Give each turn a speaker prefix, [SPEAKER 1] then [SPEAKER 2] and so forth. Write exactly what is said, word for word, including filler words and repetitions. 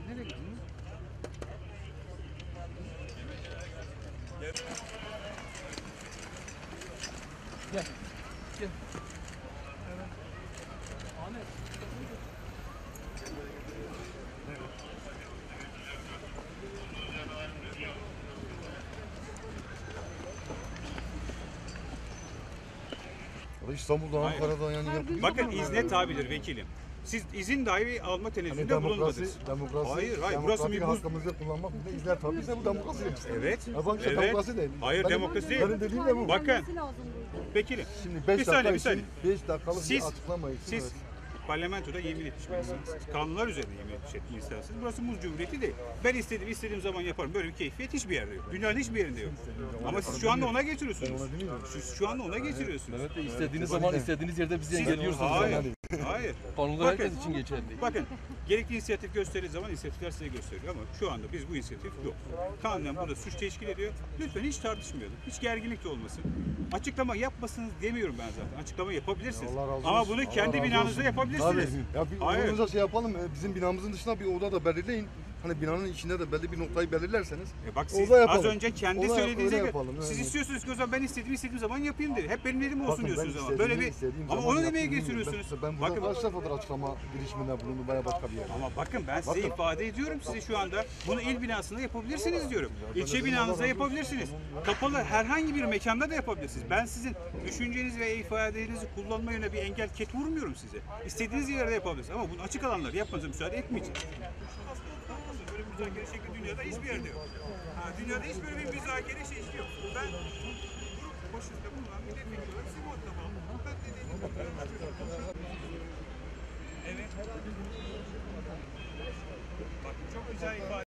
[SPEAKER 1] Nereye gidiyorsun? Gel. Gel. Evet. Ahmet.
[SPEAKER 2] İstanbul'dan,
[SPEAKER 3] Hayır.
[SPEAKER 2] Ankara'dan yani yapıyor.
[SPEAKER 3] Bakın izne tabidir vekilim. Siz izin dahi alma
[SPEAKER 2] Hani
[SPEAKER 3] tenezzülünde
[SPEAKER 2] demokrasi,
[SPEAKER 3] bulunmadınız.
[SPEAKER 2] demokrasi,
[SPEAKER 3] Hayır, hayır, burası
[SPEAKER 2] demokratik
[SPEAKER 3] bir buz-
[SPEAKER 2] hakkımızı kullanmak bile izler tabii ise bu demokrasi demek.
[SPEAKER 3] Evet.
[SPEAKER 2] Ha bak işte
[SPEAKER 3] Evet.
[SPEAKER 2] demokrasi değil.
[SPEAKER 3] Hayır,
[SPEAKER 2] Benim-
[SPEAKER 3] demokrasi değil.
[SPEAKER 2] Benim dediğim de bu.
[SPEAKER 3] Bakın. Vekilim.
[SPEAKER 2] Şimdi
[SPEAKER 3] Bir
[SPEAKER 2] beş
[SPEAKER 3] saniye,
[SPEAKER 2] dakika
[SPEAKER 3] bir saniye.
[SPEAKER 2] için beş dakikalık
[SPEAKER 3] Siz,
[SPEAKER 2] bir açıklama için.
[SPEAKER 3] siz
[SPEAKER 2] evet.
[SPEAKER 3] parlamentoda yemin etmiş bir insansınız. Kanunlar üzerine yemin etmiş bir insansınız. Burası muz cumhuriyeti değil. Ben istediğim istediğim zaman yaparım. Böyle bir keyfiyet hiçbir yerde yok. Dünyanın hiçbir yerinde yok. Ama siz şu anda ona getiriyorsunuz. Siz şu anda ona getiriyorsunuz.
[SPEAKER 4] Evet de istediğiniz zaman istediğiniz yerde bizi engelliyorsunuz.
[SPEAKER 3] Hayır.
[SPEAKER 4] Yani.
[SPEAKER 3] Hayır.
[SPEAKER 4] Kanunlar
[SPEAKER 3] Bakın.
[SPEAKER 4] herkes için geçerli.
[SPEAKER 3] Bakın, gerekli inisiyatif gösterdiği zaman inisiyatifler size gösteriyor ama şu anda biz bu inisiyatif yok. Kanunen burada suç teşkil ediyor. Lütfen hiç tartışmayalım. Hiç gerginlik de olmasın. Açıklama yapmasınız demiyorum ben zaten. Açıklama yapabilirsiniz.
[SPEAKER 2] Allah razı olsun.
[SPEAKER 3] Ama bunu
[SPEAKER 2] Allah
[SPEAKER 3] kendi
[SPEAKER 2] razı
[SPEAKER 3] binanızda
[SPEAKER 2] olsun.
[SPEAKER 3] yapabilirsiniz.
[SPEAKER 2] Tabii. Ya bir
[SPEAKER 3] Hayır.
[SPEAKER 2] oyununuza şey yapalım. e, Bizim binamızın dışında bir oda da belirleyin. Hani binanın içinde de belli bir noktayı belirlerseniz.
[SPEAKER 3] E bak siz
[SPEAKER 2] orada yapalım.
[SPEAKER 3] az önce kendi
[SPEAKER 2] Ona-
[SPEAKER 3] söylediğinize
[SPEAKER 2] öyle
[SPEAKER 3] göre
[SPEAKER 2] yapalım,
[SPEAKER 3] siz
[SPEAKER 2] evet.
[SPEAKER 3] istiyorsunuz ki o zaman ben istediğim istediğim zaman yapayım dedi. Hep benim dediğim olsun
[SPEAKER 2] Bakın ben
[SPEAKER 3] diyorsunuz ama.
[SPEAKER 2] istediğimi
[SPEAKER 3] Böyle bir
[SPEAKER 2] istediğim
[SPEAKER 3] ama
[SPEAKER 2] zaman
[SPEAKER 3] onu demeye
[SPEAKER 2] yapayım.
[SPEAKER 3] getiriyorsunuz.
[SPEAKER 2] Ben, ben burada
[SPEAKER 3] Bakın
[SPEAKER 2] kaç defadır açıklama girişiminde bulundum veya başka bir yerde.
[SPEAKER 3] ama bakın ben size
[SPEAKER 2] Bakın.
[SPEAKER 3] ifade ediyorum size şu anda. Bunu il binasında yapabilirsiniz diyorum. İlçe
[SPEAKER 2] dedim,
[SPEAKER 3] binanızda
[SPEAKER 2] Allah razı
[SPEAKER 3] yapabilirsiniz. Kapalı herhangi bir mekanda da yapabilirsiniz. Ben sizin düşünceniz ve ifadenizi kullanma yöne bir engel ket vurmuyorum size. İstediğiniz yerde yapabilirsiniz. Ama bunu açık alanlarda yapmanıza müsaade etmeyeceğim. Böyle bir müzakere şekli dünyada hiçbir yerde yok. Ha, dünyada hiç böyle bir müzakere şekli yok. Ben grup başında bulunan milletvekili olarak sizi muhatap aldım. Ben dediğim gibi evet. Bak çok güzel ifade.